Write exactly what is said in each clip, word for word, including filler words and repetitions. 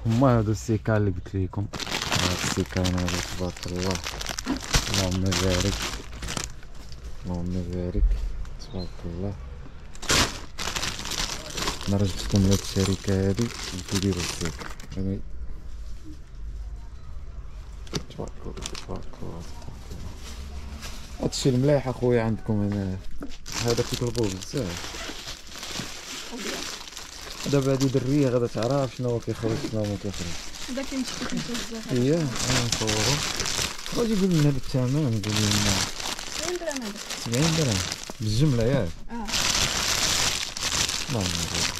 هما هادو السيكان اللي قلت لكم. هاد السيكان هذا تبارك الله، اللهم بارك اللهم بارك تبارك الله. انا رجعتكم لهاد الشركه هادي كيديروا السيكان يعني تبارك الله تبارك الله. هادشي المليح اخويا عندكم هنا، هذا كيطلبوه بزاف. دابا هادي دريه غادا تعرف شنو هو كيخرج شنو ما كيخرج. هذا كنشتي بزاف. اييه انا نصورو. واجي قول لنا بالثمن، قول لنا سبعين درهم هذا. سبعين درهم بالجمله ياك؟ اه اللهم بارك.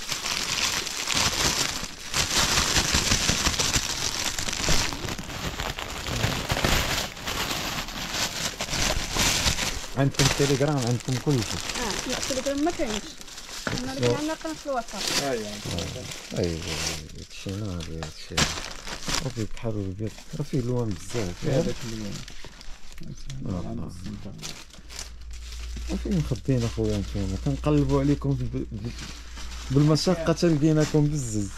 عندكم التليجرام عندكم كل شيء؟ اه لا التليجرام ما كاينش، انا اللي عندنا قناه في الواتساب. ايوا ايوا هادشي ناضي هادشي راه فيه بحال البيض، راه فيه لوان بزاف. هذاك اللون آه. فين مخبيين اخويا نتوما؟ كنقلبوا عليكم ب- ب- بالمشقه تلقيناكم بزز.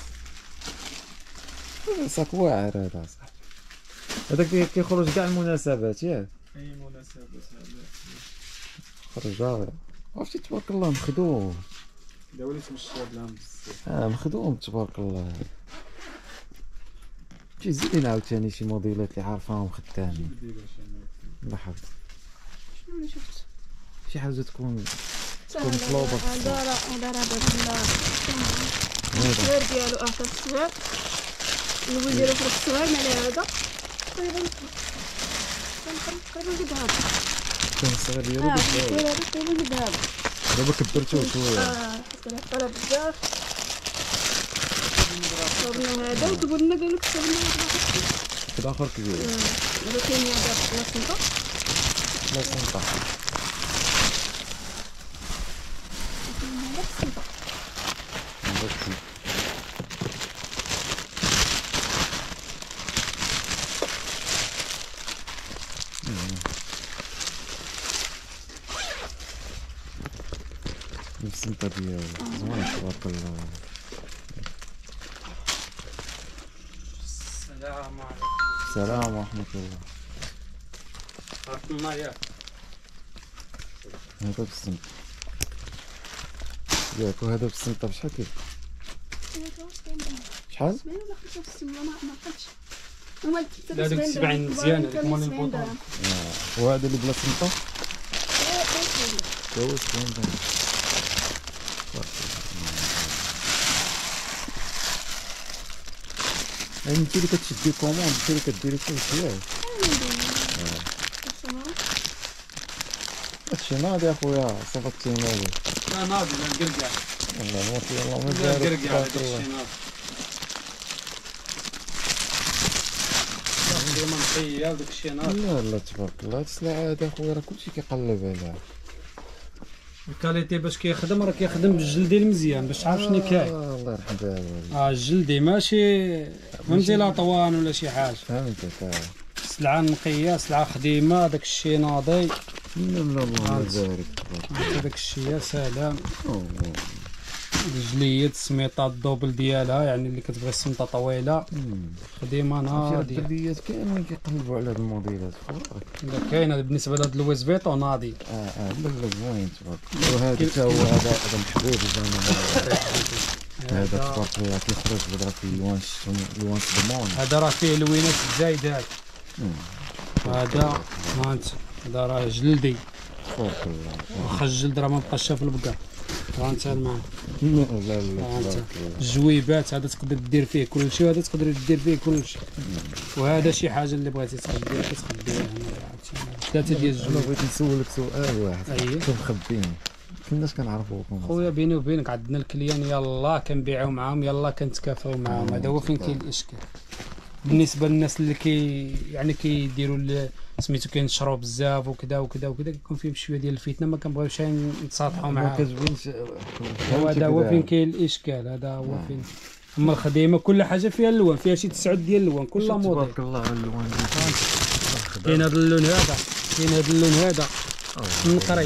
صاك واعر هذا صاحبي. هذا كي- كيخرج كاع المناسبات ياك؟ اي مناسبة هذا خرج راه عرفتي تبارك الله مخدوم. دا وليت مشاب لهم بزاف. اه مخدوم تبارك الله. شي زيدين عاوتاني شي موديلات اللي عارفاهم خدامين. دير شي الله يحفظك. شنو اللي شفت؟ شي حاجه تكون سهل. مطلوبة في هذا راه هذا راه داك هذا الصغير ديالو اعطى الصغير، اللوي ديالو في الصغير مع هذا تقريبا تقريبا قد هذا. كان الصغير ديالو اه بزاف. الصغير هذا تقريبا قد هذا. دابا كبرتوه شويه. اه حيت كنعطيها بزاف. صابنا هذا وكبرنا قالوا لك صابنا هذا. في الاخر كبير. هذا كاين هذا في بلاصتنا. لا سنطح. هذا في السنطة. السنطة ديالو زوين تبارك الله. السلام عليكم. السلام ورحمة الله. عرفتنا ياك هذا بالسنطة ياك، وهذا بالسنطة بشحال كيف؟ شحال؟ سبعين ولا خمسة وستين ولا ما ما عقلتش. هما لا ديك سبعين مزيانة ديك مال البوطون. آه. وهذا اللي بلا سنطة؟ هو سبعين درهم. يعني انت اللي كتشدي كوموند، انت اللي كديري كلشي ياك؟ هادشي ناضي اخويا صفتي ناضي. لا ناضي لا نقرقع. والله ما في الله ما لا بارك نقرقع هذاك تبارك الله. الشيء ناضي. ديما نقيا وداك الشيء ناضي. لا لا تبارك الله، هاد السلعة هادا اخويا راه كلشي كيقلب عليها. الكاليتي باش كيخدم راه كيخدم بالجلدي المزيان باش تعرف شنو كاين. آه الله يرحم بها. اه الجلدي ماشي فهمتي لا طوان ولا شي حاجه. فهمتك اه. سلعه نقيه سلعه خديمه داك الشيء ناضي. لا لا الله عرفت. يبارك تبارك داك الشيء يا سلام. الله. الجليد السميطه الدوبل ديالها يعني اللي كتبغي السمطه طويله مم. خديمه في ناضيه. الدريات كاملين كيقلبوا على هاد الموديلات خويا. اذا كاين هذا بالنسبه لهاد لويس فيتو ناضي. اه اه لا لا زوين تبارك الله. وهذا حتى هو هذا هذا محبوب زعما. هذا تبارك الله كيخرج بدرا في لوان لوان سدمون. هذا راه فيه لوينات الزايدات. مم. هذا ها انت هذا راه جلدي تبارك الله. واخا الجلد راه ما بقاش شاف البقع. ها انت المعنى. لا لا لا ها انت تبارك الله. الجويبات هذا تقدر دير فيه كلشي وهذا تقدر دير فيه كلشي. وهذا شي حاجه اللي بغيتي تخبيها كتخبيها هنا عرفتي. ثلاثه ديال انا الجويبات. بغيت نسولك سؤال واحد. أييه. كنت مخبيين كناش كنعرفوكم خويا بيني وبينك عندنا الكليان يلاه كنبيعو معاهم يلاه كنتكافاو معاهم. هذا هو فين كاين الاشكال بالنسبه للناس اللي كي يعني كيديروا ال- سميتو كينشروا بزاف وكذا وكذا وكذا كيكون فيهم شويه ديال الفتنه ما كنبغيوش نتصالحوا ما معاهم. كتبينش. هذا هو فين كاين الاشكال. هذا هو فين. اما الخديمه كل حاجه فيها اللون فيها شي تسعود ديال اللون كل موديل. تبارك الله على اللوان ديال كاين هذا اللون هذا كاين هذا اللون هذا النقري.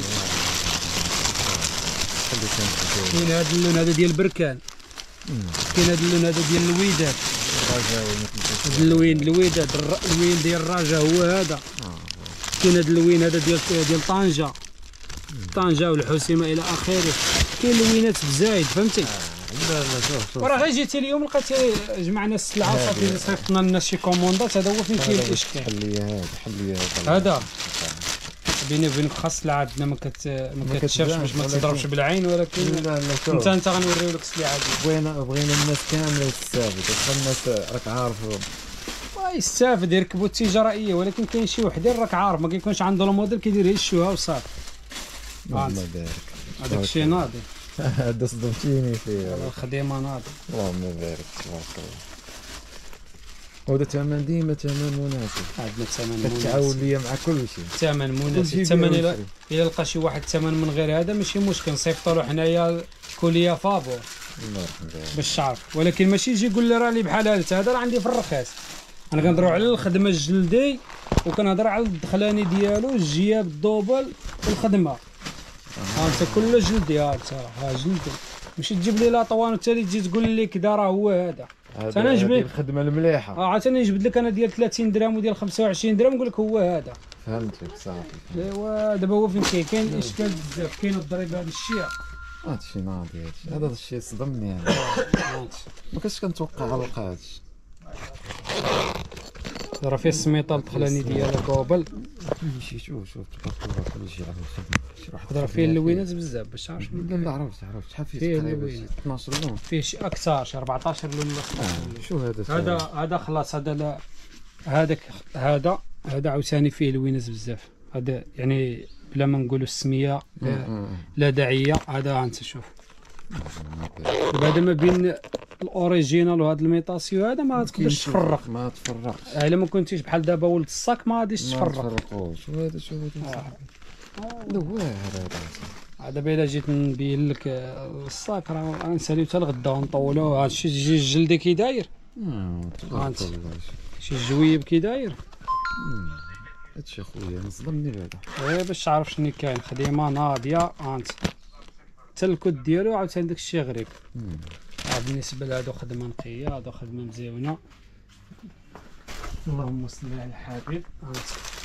كاين هذا اللون هذا ديال البركان. كاين هذا اللون هذا ديال الوداد. الرجاء هاد اللوين اللوين هاد الر- اللوين ديال الرجاء هو هذا. كاين هاد اللوين هذا ديال ديال طنجة طنجة والحسيمة الى اخره. كاين لوينات بزايد فهمتي. لا لا شوف شوف وراه غير جيتي اليوم لقيت جمعنا السلعه وصافي صيفطنا الناس شي كوموندات. هذا هو فين كاين الاشكال. حل لي هذا حل لي هذا هذا بيني وبينك خاص السلعه عندنا ما كت ما كتشافش باش ما ولكن- تضربش بالعين. ولكن لا لا شوف انت انت غنوريو لك السلعه ديالك. بغينا بغينا الناس كامله تستافد. واخا الناس راك عارف يستافد يركبوا التجاريه. ولكن كاين شي وحدين راك عارف ما كيكونش عنده الموديل كيدير غير الشوها وصافي. الله يبارك. هذاك الشيء ناضي. هذا صدمتيني فيه. الخدمه ناضي. اللهم بارك تبارك الله. وهذا ثمن ديما ثمن مناسب. عندنا ثمن كتعاون مناسب. ليا مع كل شيء. ثمن مناسب. كلشي الثمن يبيع الى ويشري. الى لقى شي واحد ثمن من غير هذا ماشي مشكل نصيفطوا له حنايا كوليه فابور الله يرحم والديك. باش تعرف. ولكن ماشي يجي يقول لي راه لي بحال هذا. هذا راه عندي في الرخيص. انا كنهضروا على الخدمه الجلدي وكنهضر على الدخلاني ديالو الجياب الدوبل والخدمه. ها انت كله جلدي. ها انت ها جلدي. ماشي تجيب لي لاطوان وتالي تجي تقول لي كذا راه هو هذا. هذا أنا هذه نجبد. الخدمه المليحه. اه عاوتاني نجبد لك انا ديال ثلاثين درهم وديال خمسة وعشرين درهم نقول لك هو هذا. فهمتك صافي. ايوا دابا هو فين كاين كاين الاشكال بزاف. كاين الضريبه هذا الشيء. هذا الشيء ناضي. هذا الشيء هذا الشيء صدمني انا. ما كنتش كنتوقع على هذا الشيء. راه فيه السميطه الدخلاني ديالها دوبل. كلشي شوف شوف تبارك الله كلشي على الخدمه. شي واحد راه فيه اللوينات بزاف باش تعرف. لا لا عرفت عرفت شحال فيه فيه تقريبا اللوين. اثناش لون. فيه شي اكثر شي أربعطاش لون ولا خمسطاش لون. شو هذا هذا هذا خلاص. هذا لا هذاك هذا هذا عاوتاني فيه لوينات بزاف. هذا يعني بلا ما نقولوا السميه لا, لا داعيه. هذا انت شوف دابا هذا ما بين الاوريجينال وهذا الميطاسيو هذا ما تقدرش تفرق. ما تفرقش. الا ما كنتيش بحال دابا ولد الصاك ما غاديش ما تفرق. تفرقوش. شو هذا شو هذا هذا واعر هذا. دابا الا جيت نبين لك الصاك راه غنساليو حتى لغدا ونطولوه. هذا الشيء جي الجلدي كي داير. تبارك الله. شي الجويب كي داير. هادشي خويا مصدمني بهذا. غير باش تعرف شنو كاين. خدمه ناضيه. انت حتى الكود ديالو عاوتاني داك الشيء غريب. آه بالنسبه لهادو خدمه نقيه. هادو خدمه مزيونه. اللهم صل على الحبيب. انت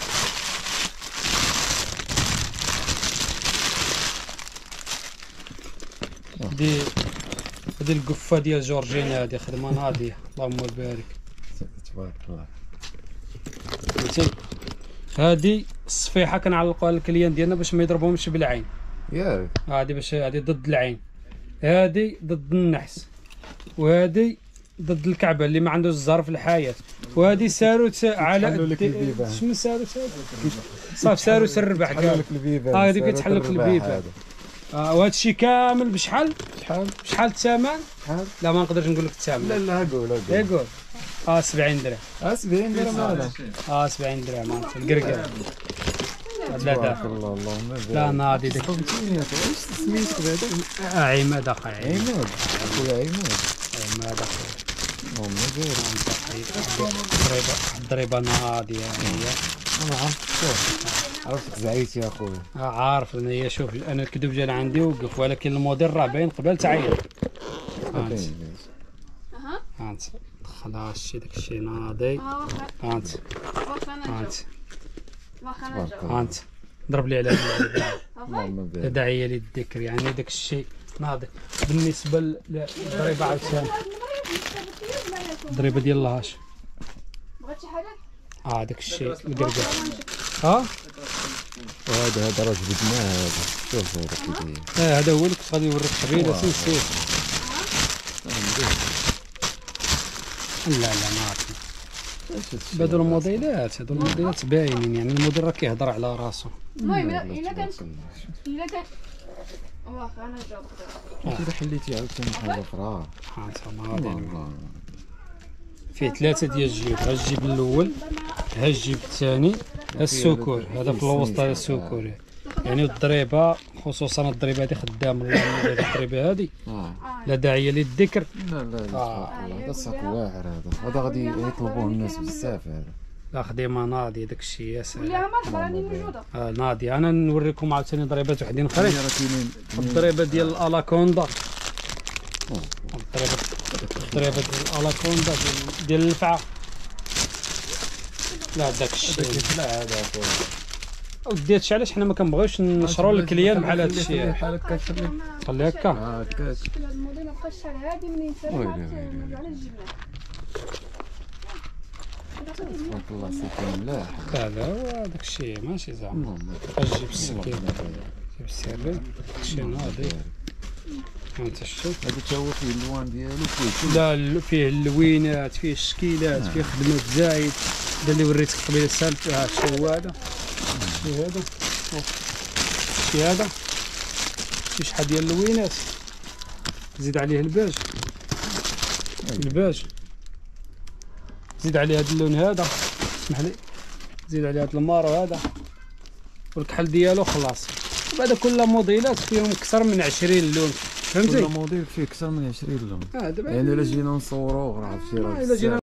دي هادي القفه ديال جورجينا. هادي خدمه ناضيه. اللهم بارك. تبارك الله. فهمتي. هادي الصفيحه كنعلقوها للكليان ديالنا باش ما يضربهمش بالعين. ياك هادي باش هادي ضد العين. هادي ضد النحس. وهادي ضد الكعبه اللي ما عندوش الزهر في الحياه. وهادي ساروت على يتحلوا لك البيبان. شنو ساروت صافي ساروت الربح تحلوا كاع. لك البيبان. آه، هذيك ساروت كيتحل لك الرباح البيبان. هذا. آه وهذا الشيء كامل بشحال شحال بشحال الثمن؟ شحال؟ لا ما نقدرش نقول لك الثمن. لا لا قول قول. يقول اه سبعين درهم. اه سبعين درهم هذا. اه سبعين درهم انت القرقر. لا تبارك دا الله اللهم بارك. لا ناضي داك. فهمتيني يا اخي. ايش سميتك بعدا؟ آه عماد اخي عماد. عماد. خويا عماد. عماد اخي. اللهم بارك. الضريبه الضريبه ناضيه هي. انا عرفت شوف. عرفتك زعيت يا خويا. آه عارف انا. هي شوف انا الكذوب جا عندي وقف. ولكن الموديل راه باين قبل تعين. انت اها انت خلاص شي داك الشيء ناضي. ها واخا انت واخا انا انت جاوب واخا انا تبارك جاوب الله. انت ضرب لي على هذا. اللهم بارك. داعيه للذكر يعني داك الشيء ناضي. بالنسبه للضريبه عاوتاني الضريبه ديال الهاش. بغيت شي حاجه اه داك الشيء القرقر. ها وهذا هذا راه جبدناه هذا. شوف هذا كي داير. اه هذا هو اللي كنت غادي نوريك قبيله نسيت. لا لا ما عرفتش. هادو الموديلات هادو الموديلات باينين يعني الموديل راه كيهضر على راسو. المهم الا الا كان الا كان واخا انا جاوب انت اذا حليتي عاوتاني حاجه اخرى. ها انت ماضي الله. فيه ثلاثه ديال الجيوب. ها الجيب الاول ها الجيب الثاني ها السكور. هذا في الوسط هذا السكور. يعني الضريبه خصوصا الضريبه هذه خدام الله يعين الضريبه هذه اه لا داعي للذكر. لا لا لا تبارك الله. هذا صاك واعر هذا. هذا غادي يطلبوه الناس بزاف هذا. لا خديمه ناضيه داك الشيء يا سلام. وليها مرحبا راني موجوده. آه ناضيه. انا نوريكم عاوتاني ضريبات وحدين اخرين. راه كاينين الضريبه ديال الالاكوندا الضريبه الضريبه ديال الاكوندا ديال ديال النفعه. لا داك الشيء لا هذا اخويا ودي هادشي علاش حنا ما كنبغيوش نشرو للكليان بحال هادشي. بحال هكا خلي خلي هكا هكاك. شكل هاد الموديل مابقاش شحال هادي منين سالي ويلي عرفت ويلي نرجع على الجبنه. تبارك الله سيكون ملاح. لا لا هو داك الشيء ماشي زعما اللهم اجي بالسكين جيب السيري داكشي ناضي انت شتو. هذا تا هو فيه اللوان ديالو فيه لا ال- فيه اللوينات فيه الشكيلات فيه خدمات زايد. هذا اللي وريتك قبيله سالت ها شي هو هذا شي هذا شي هذا شي شحال ديال اللوينات. زيد عليه الباج الباج زيد عليه هذا اللون هذا اسمح لي زيد عليه هذا المارو هذا والكحل ديالو خلاص. وبعد كل موديلات فيهم اكثر من عشرين لون كل فهمتي. موديل فيه اكثر من عشرين لون. اه دابا يعني الا جينا نصورو راه عرفتي آه، راه إلا جينا